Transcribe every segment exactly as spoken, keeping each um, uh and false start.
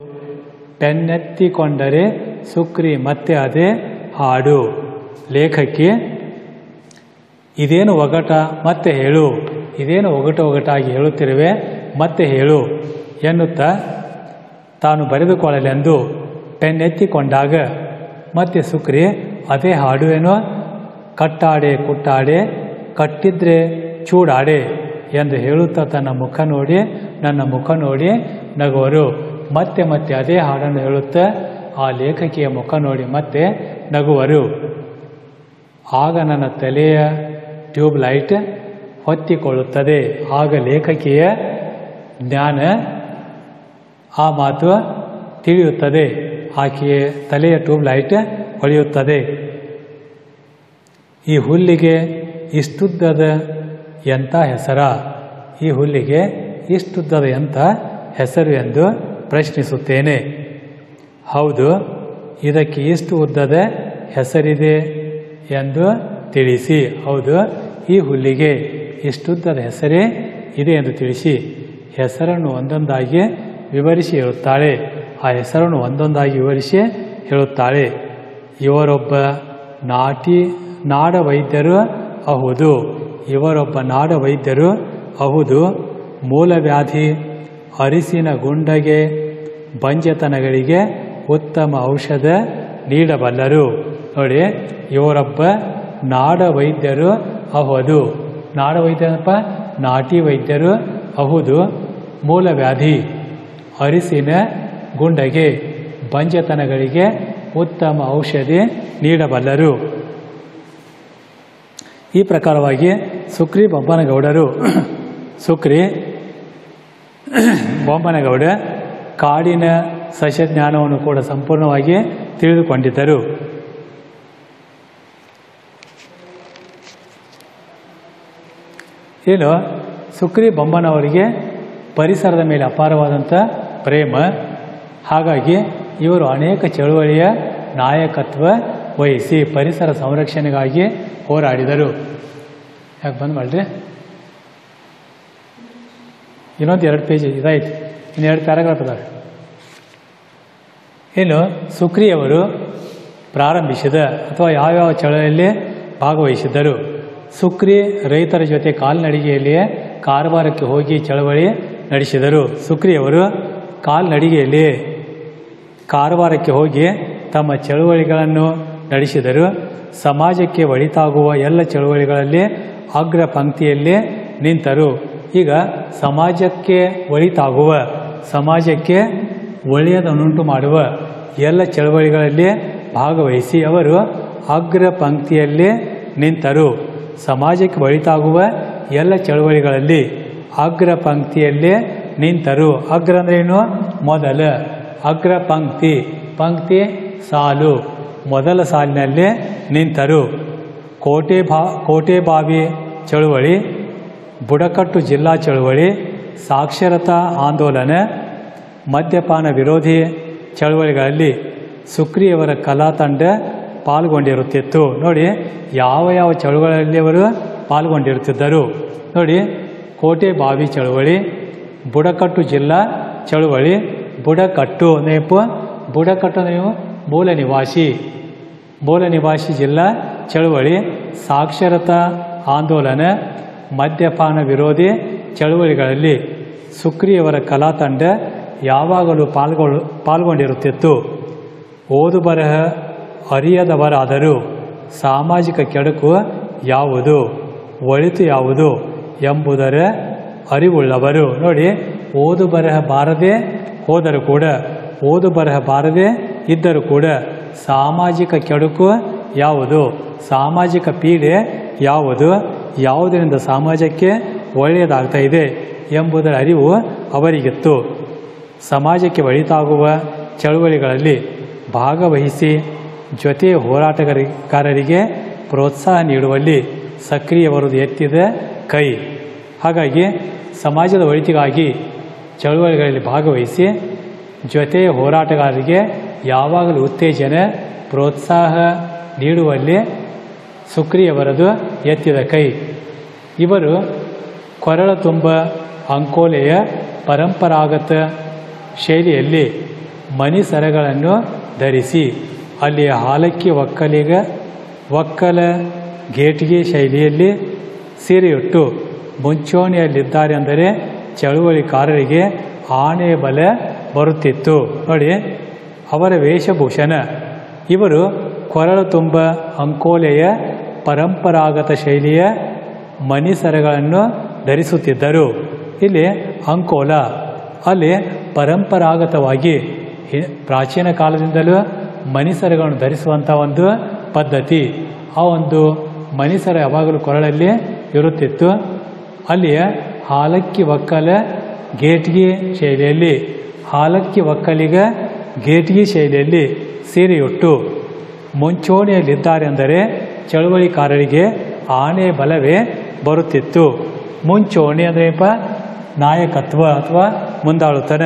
ಪೆನ್ನೆತ್ತಿಕೊಂಡರೆ ಸುಕ್ರಿ ಮತ್ತೆ ಅದೇ ಹಾಡು. ಲೇಖಕಿ ಇದೇನು ಒಗಟ ಮತ್ತೆ ಹೇಳು, ಇದೇನು ಒಗಟು ಒಗಟಾಗಿ ಹೇಳುತ್ತಿರುವೆ ಮತ್ತೆ ಹೇಳು ಎನ್ನುತ್ತಾ ತಾನು ಬರೆದುಕೊಳ್ಳಲೆಂದು ಪೆನ್ನೆತ್ತಿಕೊಂಡಾಗ ಮತ್ತೆ ಸುಕ್ರಿ ಅದೇ ಹಾಡು ಏನೋ, ಕಟ್ಟಾಡೆ ಕುಟ್ಟಾಡೆ ಕಟ್ಟಿದ್ರೆ ಚೂಡಾಡೆ ಎಂದು ಹೇಳುತ್ತಾ ತನ್ನ ಮುಖ ನೋಡಿ ನನ್ನ ಮುಖ ನೋಡಿ ನಗುವರು. ಮತ್ತೆ ಮತ್ತೆ ಅದೇ ಹಾಡನ್ನು ಹೇಳುತ್ತಾ ಆ ಲೇಖಕಿಯ ಮುಖ ನೋಡಿ ಮತ್ತೆ ನಗುವರು. ಆಗ ನನ್ನ ತಲೆಯ ಟ್ಯೂಬ್ ಲೈಟ್ ಹೊತ್ತಿಕೊಳ್ಳುತ್ತದೆ. ಆಗ ಲೇಖಕಿಯ ಜ್ಞಾನ ಆ ಮಾತು ತಿಳಿಯುತ್ತದೆ. ಆಕೆಯ ತಲೆಯ ಟ್ಯೂಬ್ ಲೈಟ್ ಹೊಳೆಯುತ್ತದೆ. ಈ ಹುಲ್ಲಿಗೆ ಇಷ್ಟುದ್ದದ ಎಂಥ ಹೆಸರ, ಈ ಹುಲ್ಲಿಗೆ ಇಷ್ಟುದ್ದದ ಎಂಥ ಹೆಸರು ಎಂದು ಪ್ರಶ್ನಿಸುತ್ತೇನೆ. ಹೌದು, ಇದಕ್ಕೆ ಇಷ್ಟು ಉದ್ದದ ಹೆಸರಿದೆ ಎಂದು ತಿಳಿಸಿ. ಹೌದು, ಈ ಹುಲ್ಲಿಗೆ ಇಷ್ಟುದ್ದದ ಹೆಸರೇ ಇದೆ ಎಂದು ತಿಳಿಸಿ. ಹೆಸರನ್ನು ಒಂದೊಂದಾಗಿ ವಿವರಿಸಿ ಹೇಳುತ್ತಾಳೆ. ಆ ಹೆಸರನ್ನು ಒಂದೊಂದಾಗಿ ವಿವರಿಸಿ ಹೇಳುತ್ತಾಳೆ. ಇವರೊಬ್ಬ ನಾಟಿ ನಾಡ ವೈದ್ಯರು ಹೌದು, ಇವರೊಬ್ಬ ನಾಡ ವೈದ್ಯರು ಹೌದು. ಮೂಲವ್ಯಾಧಿ ಅರಿಸಿನ ಗುಂಡಗೆ ಬಂಜೆತನಗಳಿಗೆ ಉತ್ತಮ ಔಷಧ ನೀಡಬಲ್ಲರು. ನೋಡಿ, ಇವರೊಬ್ಬ ನಾಡ ವೈದ್ಯರು ಹೌದು. ನಾಡ ವೈದ್ಯರಪ್ಪ ನಾಟಿ ವೈದ್ಯರು ಹೌದು. ಮೂಲವ್ಯಾಧಿ ಅರಿಸಿನ ಗುಂಡಗೆ ಬಂಜೆತನಗಳಿಗೆ ಉತ್ತಮ ಔಷಧಿ ನೀಡಬಲ್ಲರು. ಈ ಪ್ರಕಾರವಾಗಿ ಸುಕ್ರಿ ಬೊಮ್ಮನಗೌಡರು ಸುಕ್ರಿ ಬೊಮ್ಮನಗೌಡ ಕಾಡಿನ ಸಸ್ಯಜ್ಞಾನವನ್ನು ಕೂಡ ಸಂಪೂರ್ಣವಾಗಿ ತಿಳಿದುಕೊಂಡಿದ್ದರು. ಏನು ಸುಕ್ರಿ ಬೊಮ್ಮನವರಿಗೆ ಪರಿಸರದ ಮೇಲೆ ಅಪಾರವಾದಂಥ ಪ್ರೇಮ. ಹಾಗಾಗಿ ಇವರು ಅನೇಕ ಚಳುವಳಿಯ ನಾಯಕತ್ವ ವಹಿಸಿ ಪರಿಸರ ಸಂರಕ್ಷಣೆಗಾಗಿ ಹೋರಾಡಿದರು. ಯಾಕೆ ಬಂದು ಮಾಡ್ರಿ, ಇನ್ನೊಂದು ಎರಡು ಪೇಜ್ ಇದಾಯ್ತು, ಇನ್ನೆರಡು ಪ್ಯಾರಾಗ್ರಾಫ್ ಅದಾವೆ. ಏನು ಸುಕ್ರಿಯವರು ಪ್ರಾರಂಭಿಸಿದ ಅಥವಾ ಯಾವ್ಯಾವ ಚಳವಳಿಯಲ್ಲಿ ಭಾಗವಹಿಸಿದ್ದರು. ಸುಕ್ರಿ ರೈತರ ಜೊತೆ ಕಾಲ್ನಡಿಗೆಯಲ್ಲಿಯೇ ಕಾರವಾರಕ್ಕೆ ಹೋಗಿ ಚಳವಳಿ ನಡೆಸಿದರು. ಸುಕ್ರಿಯವರು ಕಾಲ್ನಡಿಗೆಯಲ್ಲಿಯೇ ಕಾರವಾರಕ್ಕೆ ಹೋಗಿ ತಮ್ಮ ಚಳುವಳಿಗಳನ್ನು ನಡೆಸಿದರು. ಸಮಾಜಕ್ಕೆ ಒಳಿತಾಗುವ ಎಲ್ಲ ಚಳುವಳಿಗಳಲ್ಲಿ ಅಗ್ರ ಪಂಕ್ತಿಯಲ್ಲಿ ನಿಂತರು. ಈಗ ಸಮಾಜಕ್ಕೆ ಒಳಿತಾಗುವ, ಸಮಾಜಕ್ಕೆ ಒಳ್ಳೆಯದನ್ನುಂಟು ಮಾಡುವ ಎಲ್ಲ ಚಳುವಳಿಗಳಲ್ಲಿ ಭಾಗವಹಿಸಿ ಅವರು ಅಗ್ರ ಪಂಕ್ತಿಯಲ್ಲಿ ನಿಂತರು. ಸಮಾಜಕ್ಕೆ ಒಳಿತಾಗುವ ಎಲ್ಲ ಚಳುವಳಿಗಳಲ್ಲಿ ಅಗ್ರ ಪಂಕ್ತಿಯಲ್ಲೇ ನಿಂತರು. ಅಗ್ರ ಅಂದ್ರೇನು? ಮೊದಲ. ಅಗ್ರ ಪಂಕ್ತಿ, ಪಂಕ್ತಿ ಸಾಲು, ಮೊದಲ ಸಾಲಿನಲ್ಲೇ ನಿಂತರು. ಕೋಟೆ ಬಾ ಕೋಟೆಬಾವಿ ಚಳುವಳಿ, ಬುಡಕಟ್ಟು ಜಿಲ್ಲಾ ಚಳುವಳಿ, ಸಾಕ್ಷರತಾ ಆಂದೋಲನ, ಮದ್ಯಪಾನ ವಿರೋಧಿ ಚಳುವಳಿಗಳಲ್ಲಿ ಸುಕ್ರಿಯವರ ಕಲಾ ತಂಡ ಪಾಲ್ಗೊಂಡಿರುತ್ತಿತ್ತು. ನೋಡಿ, ಯಾವ ಯಾವ ಚಳುವಳಿಯಲ್ಲಿ ಅವರು ಪಾಲ್ಗೊಂಡಿರುತ್ತಿದ್ದರು ನೋಡಿ. ಕೋಟೆಬಾವಿ ಚಳುವಳಿ, ಬುಡಕಟ್ಟು ಜಿಲ್ಲಾ ಚಳುವಳಿ. ಬುಡಕಟ್ಟು ನೇಪು ಬುಡಕಟ್ಟು ನೀವು ಮೂಲ ನಿವಾಸಿ, ಮೂಲ ನಿವಾಸಿ ಜಿಲ್ಲಾ ಚಳುವಳಿ. ಸಾಕ್ಷರತಾ ಆಂದೋಲನ, ಮದ್ಯಪಾನ ವಿರೋಧಿ ಚಳುವಳಿಗಳಲ್ಲಿ ಸುಕ್ರಿಯವರ ಕಲಾ ತಂಡ ಯಾವಾಗಲೂ ಪಾಲ್ಗೊಳ್ಳು ಪಾಲ್ಗೊಂಡಿರುತ್ತಿತ್ತು. ಓದು ಬರಹ ಅರಿಯದವರಾದರೂ ಸಾಮಾಜಿಕ ಕೆಡುಕು ಯಾವುದು, ಒಳಿತು ಯಾವುದು ಎಂಬುದರ ಅರಿವುಳ್ಳವರು. ನೋಡಿ, ಓದು ಬರಹ ಬಾರದೆ ಹೋದರೂ ಕೂಡ, ಓದು ಬರಹ ಬಾರದೆ ಇದ್ದರೂ ಕೂಡ ಸಾಮಾಜಿಕ ಕೆಡುಕು ಯಾವುದು, ಸಾಮಾಜಿಕ ಪೀಡೆ ಯಾವುದು, ಯಾವುದರಿಂದ ಸಮಾಜಕ್ಕೆ ಒಳ್ಳೆಯದಾಗ್ತಾ ಇದೆ ಎಂಬುದರ ಅರಿವು ಅವರಿಗಿತ್ತು. ಸಮಾಜಕ್ಕೆ ಒಳಿತಾಗುವ ಚಳುವಳಿಗಳಲ್ಲಿ ಭಾಗವಹಿಸಿ ಜೊತೆ ಹೋರಾಟಗಾರರಿಗೆ ಪ್ರೋತ್ಸಾಹ ನೀಡುವಲ್ಲಿ ಸಕ್ರಿಯವರದು ಎತ್ತಿದ ಕೈ. ಹಾಗಾಗಿ ಸಮಾಜದ ಒಳಿತಿಗಾಗಿ ಚಳುವಳಿಗಳಲ್ಲಿ ಭಾಗವಹಿಸಿ ಜೊತೆ ಹೋರಾಟಗಾರರಿಗೆ ಯಾವಾಗಲೂ ಉತ್ತೇಜನ ಪ್ರೋತ್ಸಾಹ ನೀಡುವಲ್ಲಿ ಸುಕ್ರಿಯವರದು ಎತ್ತಿದ ಕೈ. ಇವರು ಕೊರಳ ತುಂಬ ಅಂಕೋಲೆಯ ಪರಂಪರಾಗತ ಶೈಲಿಯಲ್ಲಿ ಮಣಿ ಸರಗಳನ್ನು ಧರಿಸಿ ಅಲ್ಲಿ ಹಾಲಕ್ಕಿ ಒಕ್ಕಲಿಗ ಒಕ್ಕಲ ಗೇಟಿಗೆ ಶೈಲಿಯಲ್ಲಿ ಸೀರೆಯುಟ್ಟು ಮುಂಚೂಣಿಯಲ್ಲಿದ್ದಾರೆ ಅಂದರೆ ಚಳುವಳಿಕಾರರಿಗೆ ಆನೆ ಬಲ ಬರುತ್ತಿತ್ತು. ನೋಡಿ, ಅವರ ವೇಷಭೂಷಣ. ಇವರು ಕೊರಳು ತುಂಬ ಅಂಕೋಲೆಯ ಪರಂಪರಾಗತ ಶೈಲಿಯ ಮಣಿಸರಗಳನ್ನು ಧರಿಸುತ್ತಿದ್ದರು. ಇಲ್ಲಿ ಅಂಕೋಲ, ಅಲ್ಲಿ ಪರಂಪರಾಗತವಾಗಿ ಪ್ರಾಚೀನ ಕಾಲದಿಂದಲೂ ಮಣಿಸರಗಳನ್ನು ಧರಿಸುವಂಥ ಒಂದು ಪದ್ಧತಿ. ಆ ಒಂದು ಮಣಿಸರ ಯಾವಾಗಲೂ ಕೊರಳಲ್ಲಿ ಇರುತ್ತಿತ್ತು. ಅಲ್ಲಿಯ ಹಾಲಕ್ಕಿ ಒಕ್ಕಲ ಗೇಟ್ಗಿ ಶೈಲಿಯಲ್ಲಿ ಹಾಲಕ್ಕಿ ಒಕ್ಕಲಿಗ ಗೇಟ್ಗಿ ಶೈಲಿಯಲ್ಲಿ ಸೀರೆಯುಟ್ಟು ಮುಂಚೂಣಿಯಲ್ಲಿದ್ದಾರೆ ಅಂದರೆ ಚಳುವಳಿಕಾರರಿಗೆ ಆನೆ ಬಲವೇ ಬರುತ್ತಿತ್ತು. ಮುಂಚೂಣಿ ಅಂದ್ರೇಪ ನಾಯಕತ್ವ ಅಥವಾ ಮುಂದಾಳುತನ.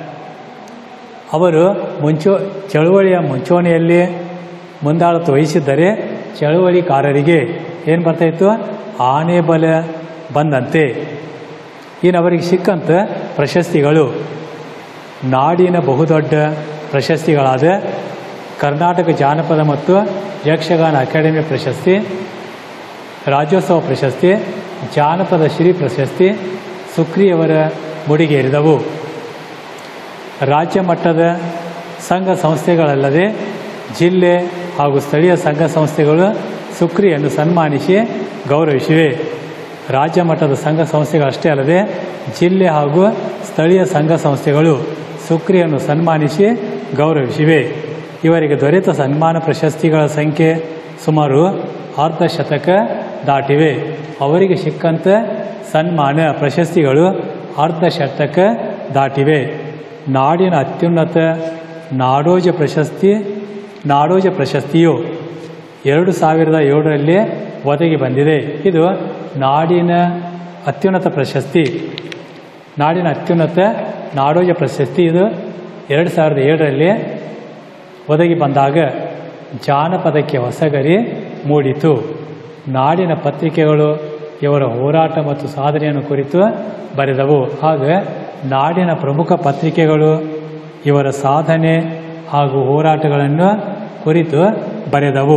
ಅವರು ಮುಂಚೂ ಚಳುವಳಿಯ ಮುಂಚೂಣಿಯಲ್ಲಿ ಮುಂದಾಳತ್ವ ವಹಿಸಿದ್ದರೆ ಚಳುವಳಿಕಾರರಿಗೆ ಏನು ಬರ್ತಾಯಿತ್ತು? ಆನೆ ಬಲ ಬಂದಂತೆ. ಇನ್ನು ಅವರಿಗೆ ಸಿಕ್ಕಂಥ ಪ್ರಶಸ್ತಿಗಳು ನಾಡಿನ ಬಹುದೊಡ್ಡ ಪ್ರಶಸ್ತಿಗಳಾದ ಕರ್ನಾಟಕ ಜಾನಪದ ಮತ್ತು ಯಕ್ಷಗಾನ ಅಕಾಡೆಮಿ ಪ್ರಶಸ್ತಿ, ರಾಜ್ಯೋತ್ಸವ ಪ್ರಶಸ್ತಿ, ಜಾನಪದ ಶ್ರೀ ಪ್ರಶಸ್ತಿ ಸುಕ್ರಿಯವರ ಮುಡಿಗೇರಿದವು. ರಾಜ್ಯ ಮಟ್ಟದ ಸಂಘ ಸಂಸ್ಥೆಗಳಲ್ಲದೆ ಜಿಲ್ಲೆ ಹಾಗೂ ಸ್ಥಳೀಯ ಸಂಘ ಸಂಸ್ಥೆಗಳು ಸುಕ್ರಿಯನ್ನು ಸನ್ಮಾನಿಸಿ ಗೌರವಿಸಿವೆ. ರಾಜ್ಯ ಮಟ್ಟದ ಸಂಘ ಸಂಸ್ಥೆಗಳಷ್ಟೇ ಅಲ್ಲದೆ ಜಿಲ್ಲೆ ಹಾಗೂ ಸ್ಥಳೀಯ ಸಂಘ ಸಂಸ್ಥೆಗಳು ಸುಕ್ರಿಯನ್ನು ಸನ್ಮಾನಿಸಿ ಗೌರವಿಸಿವೆ. ಇವರಿಗೆ ದೊರೆತ ಸನ್ಮಾನ ಪ್ರಶಸ್ತಿಗಳ ಸಂಖ್ಯೆ ಸುಮಾರು ಅರ್ಧ ಶತಕ ದಾಟಿವೆ. ಅವರಿಗೆ ಸಿಕ್ಕಂಥ ಸನ್ಮಾನ ಪ್ರಶಸ್ತಿಗಳು ಅರ್ಧ ಶತಕ ದಾಟಿವೆ. ನಾಡಿನ ಅತ್ಯುನ್ನತ ನಾಡೋಜ ಪ್ರಶಸ್ತಿ ನಾಡೋಜ ಪ್ರಶಸ್ತಿಯು ಎರಡು ಸಾವಿರದ ಏಳರಲ್ಲಿ ಒದಗಿ ಬಂದಿದೆ. ಇದು ನಾಡಿನ ಅತ್ಯುನ್ನತ ಪ್ರಶಸ್ತಿ. ನಾಡಿನ ಅತ್ಯುನ್ನತ ನಾಡೋಜ ಪ್ರಶಸ್ತಿ ಇದು ಎರಡು ಸಾವಿರದ ಏಳರಲ್ಲಿ ಒದಗಿ ಬಂದಾಗ ಜಾನಪದಕ್ಕೆ ಹೊಸಗರಿ ಮೂಡಿತು. ನಾಡಿನ ಪತ್ರಿಕೆಗಳು ಇವರ ಹೋರಾಟ ಮತ್ತು ಸಾಧನೆಯನ್ನು ಕುರಿತು ಬರೆದವು. ಆಗ ನಾಡಿನ ಪ್ರಮುಖ ಪತ್ರಿಕೆಗಳು ಇವರ ಸಾಧನೆ ಹಾಗೂ ಹೋರಾಟಗಳನ್ನು ಕುರಿತು ಬರೆದವು.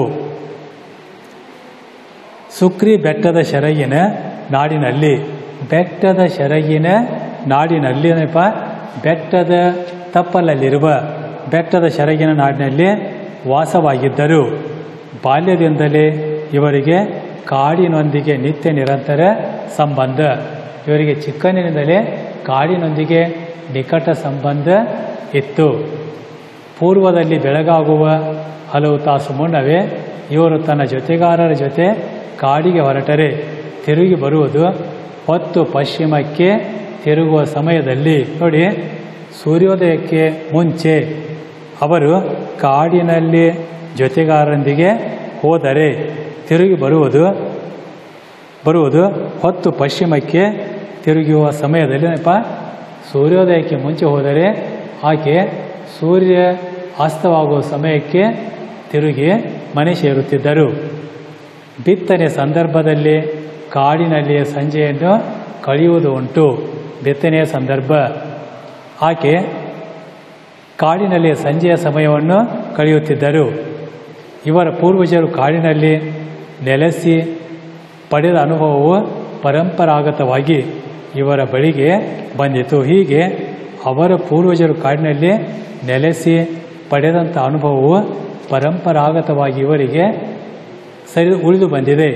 ಸುಕ್ರಿ ಬೆಟ್ಟದ ಶೆರಗಿನ ನಾಡಿನಲ್ಲಿ, ಬೆಟ್ಟದ ಶೆರಗಿನ ನಾಡಿನಲ್ಲಿ ಏನಪ್ಪ, ಬೆಟ್ಟದ ತಪ್ಪಲಲ್ಲಿರುವ ಬೆಟ್ಟದ ಶೆರಗಿನ ನಾಡಿನಲ್ಲಿ ವಾಸವಾಗಿದ್ದರು. ಬಾಲ್ಯದಿಂದಲೇ ಇವರಿಗೆ ಕಾಡಿನೊಂದಿಗೆ ನಿತ್ಯ ನಿರಂತರ ಸಂಬಂಧ. ಇವರಿಗೆ ಚಿಕ್ಕಂದಿನಿಂದಲೇ ಕಾಡಿನೊಂದಿಗೆ ನಿಕಟ ಸಂಬಂಧ ಇತ್ತು. ಪೂರ್ವದಲ್ಲಿ ಬೆಳಗಾಗುವ ಹಲವು ತಾಸು ಮುನ್ನವೇ ಇವರು ತನ್ನ ಜೊತೆಗಾರರ ಜೊತೆ ಕಾಡಿಗೆ ಹೊರಟರೆ ತಿರುಗಿ ಬರುವುದು ಹೊತ್ತು ಪಶ್ಚಿಮಕ್ಕೆ ತಿರುಗುವ ಸಮಯದಲ್ಲಿ. ನೋಡಿ, ಸೂರ್ಯೋದಯಕ್ಕೆ ಮುಂಚೆ ಅವರು ಕಾಡಿನಲ್ಲಿ ಜೊತೆಗಾರರೊಂದಿಗೆ ಹೋದರೆ ತಿರುಗಿ ಬರುವುದು ಬರುವುದು ಹೊತ್ತು ಪಶ್ಚಿಮಕ್ಕೆ ತಿರುಗುವ ಸಮಯದಲ್ಲಿ ಏನಪ್ಪ, ಸೂರ್ಯೋದಯಕ್ಕೆ ಮುಂಚೆ ಹೋದರೆ ಆಕೆ ಸೂರ್ಯ ಅಸ್ತವಾಗುವ ಸಮಯಕ್ಕೆ ತಿರುಗಿ ಮನೆ ಸೇರುತ್ತಿದ್ದರು. ಬಿತ್ತನೆ ಸಂದರ್ಭದಲ್ಲಿ ಕಾಡಿನಲ್ಲಿಯ ಸಂಜೆಯನ್ನು ಕಳೆಯುವುದು ಉಂಟು. ಬಿತ್ತನೆಯ ಸಂದರ್ಭ ಆಕೆ ಕಾಡಿನಲ್ಲಿಯ ಸಂಜೆಯ ಸಮಯವನ್ನು ಕಳೆಯುತ್ತಿದ್ದರು. ಇವರ ಪೂರ್ವಜರು ಕಾಡಿನಲ್ಲಿ ನೆಲೆಸಿ ಪಡೆದ ಅನುಭವವು ಪರಂಪರಾಗತವಾಗಿ ಇವರ ಬಳಿಗೆ ಬಂದಿತು. ಹೀಗೆ ಅವರ ಪೂರ್ವಜರು ಕಾಡಿನಲ್ಲಿ ನೆಲೆಸಿ ಪಡೆದಂಥ ಅನುಭವವು ಪರಂಪರಾಗತವಾಗಿ ಇವರಿಗೆ ಸರಿ ಉಳಿದು ಬಂದಿದೆ.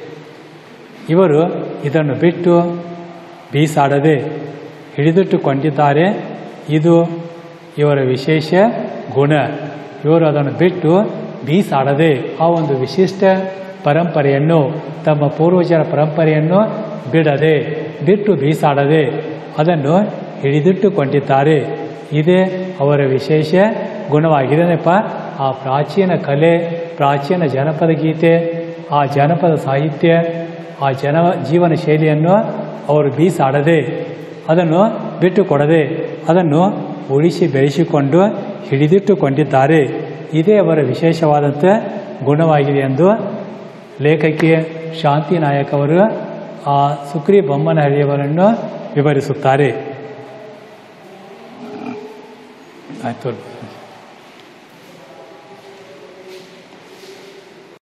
ಇವರು ಇದನ್ನು ಬಿಟ್ಟು ಬೀಸಾಡದೆ ಹಿಡಿದಿಟ್ಟುಕೊಂಡಿದ್ದಾರೆ. ಇದು ಇವರ ವಿಶೇಷ ಗುಣ. ಇವರು ಅದನ್ನು ಬಿಟ್ಟು ಬೀಸಾಡದೆ ಆ ಒಂದು ವಿಶಿಷ್ಟ ಪರಂಪರೆಯನ್ನು, ತಮ್ಮ ಪೂರ್ವಜರ ಪರಂಪರೆಯನ್ನು ಬಿಡದೆ, ಬಿಟ್ಟು ಬೀಸಾಡದೆ ಅದನ್ನು ಹಿಡಿದಿಟ್ಟುಕೊಂಡಿದ್ದಾರೆ. ಇದೇ ಅವರ ವಿಶೇಷ ಗುಣವಾಗಿದೆನಪ್ಪ. ಆ ಪ್ರಾಚೀನ ಕಲೆ, ಪ್ರಾಚೀನ ಜನಪದ ಗೀತೆ, ಆ ಜನಪದ ಸಾಹಿತ್ಯ, ಆ ಜನ ಜೀವನ ಶೈಲಿಯನ್ನು ಅವರು ಬೀಸಾಡದೆ, ಅದನ್ನು ಬಿಟ್ಟು ಕೊಡದೆ, ಅದನ್ನು ಉಳಿಸಿ ಬೆಳೆಸಿಕೊಂಡು ಹಿಡಿದಿಟ್ಟುಕೊಂಡಿದ್ದಾರೆ. ಇದೇ ಅವರ ವಿಶೇಷವಾದಂಥ ಗುಣವಾಗಿದೆ ಎಂದು ಲೇಖಕಿ ಶಾಂತಿ ನಾಯಕ್ ಅವರು ಆ ಸುಕ್ರಿ ಬೊಮ್ಮನಹಳ್ಳಿಯವರನ್ನು ವಿವರಿಸುತ್ತಾರೆ. ಆಯ್ತು ತೋರಿ